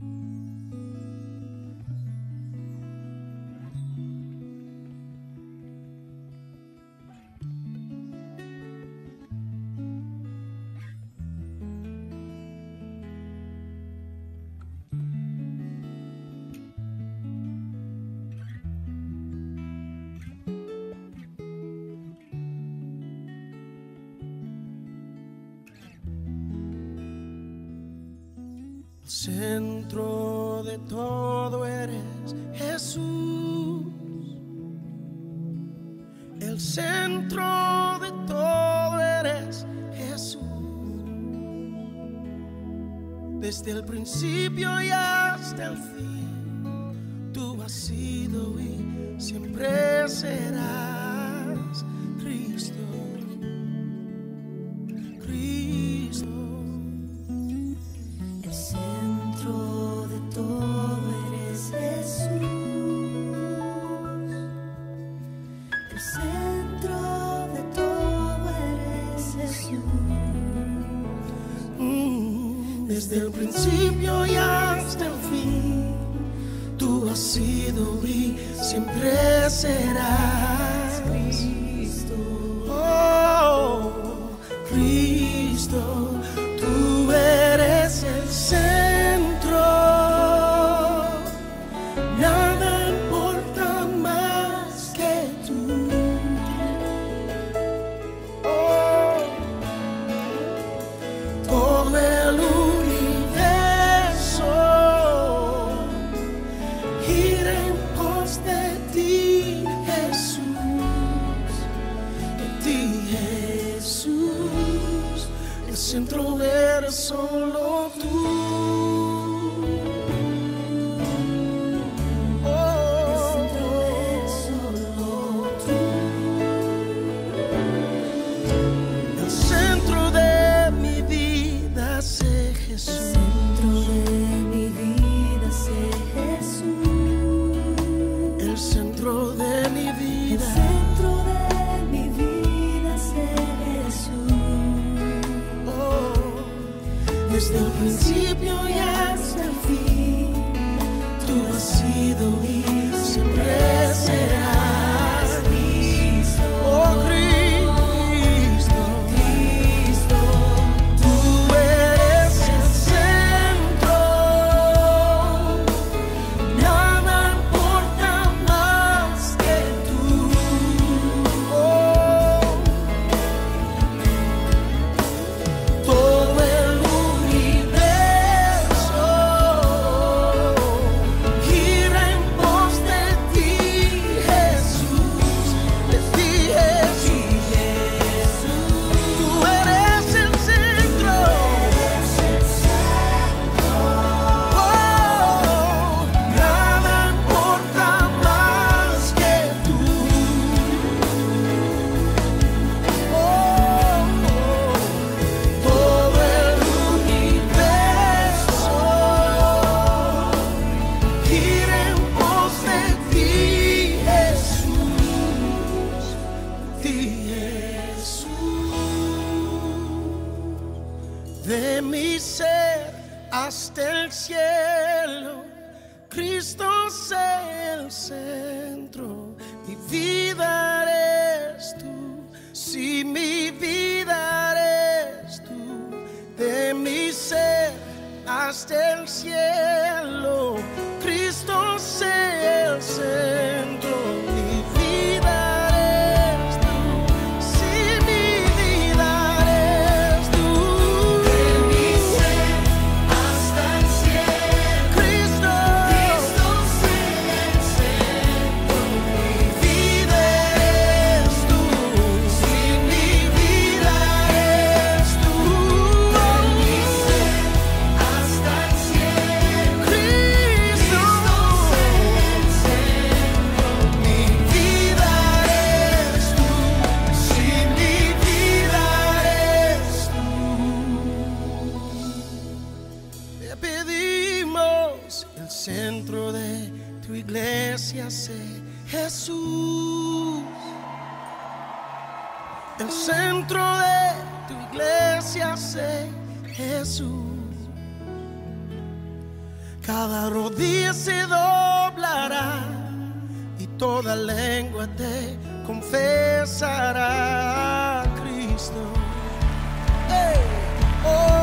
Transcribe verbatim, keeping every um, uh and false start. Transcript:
Centro de todo eres Jesús, el centro de todo eres Jesús, desde el principio y hasta el fin, tú has sido y siempre serás Cristo. Desde el principio y hasta el fin, tú has sido y siempre serás Cristo. Oh, Cristo, tú eres el centro. Nada importa más que tú. Oh, todo el el centro eres solo tú. Oh, el centro eres solo tú. El centro de mi vida sé Jesús. El centro de mi vida sé Jesús. El centro de mi vida. El centro de mi vida sé Jesús. Desde el principio y hasta el fin, tú has sido y siempre serás Cristo. Oh, Cristo, Cristo, tú eres el centro. Nada importa más que tú. Oh, todo el de mi ser hasta el cielo, Cristo sea el centro. Mi vida eres tú, si mi vida eres tú. De mi ser hasta el cielo, Cristo sea el centro. Mi vida eres tú, si mi vida eres tú. De mi ser hasta el cielo, Cristo, Cristo sea el centro. Mi vida eres tú, si mi vida eres tú. De mi ser hasta el cielo, Cristo sea el centro. Mi vida eres tú, si mi vida eres tú. Te pedimos el centro de tu iglesia sé Jesús. El centro de tu iglesia sé Jesús. Cada rodilla se doblará y toda lengua te confesará a Cristo. Hey, oh.